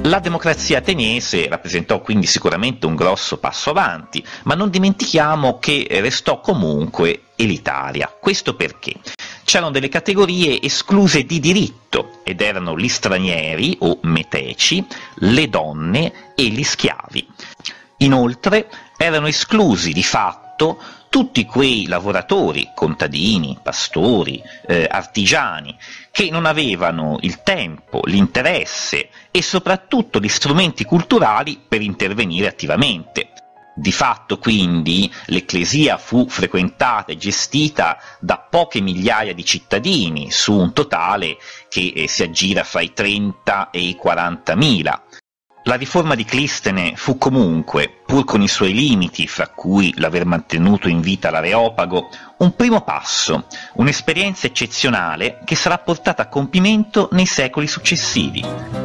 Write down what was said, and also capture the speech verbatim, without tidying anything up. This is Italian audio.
La democrazia ateniese rappresentò quindi sicuramente un grosso passo avanti, ma non dimentichiamo che restò comunque elitaria. Questo perché c'erano delle categorie escluse di diritto, ed erano gli stranieri o meteci, le donne e gli schiavi. Inoltre erano esclusi di fatto tutti quei lavoratori, contadini, pastori, eh, artigiani, che non avevano il tempo, l'interesse e soprattutto gli strumenti culturali per intervenire attivamente. Di fatto, quindi, l'ecclesia fu frequentata e gestita da poche migliaia di cittadini, su un totale che eh, si aggira fra i trenta e i quarantamila. La riforma di Clistene fu comunque, pur con i suoi limiti, fra cui l'aver mantenuto in vita l'Areopago, un primo passo, un'esperienza eccezionale che sarà portata a compimento nei secoli successivi.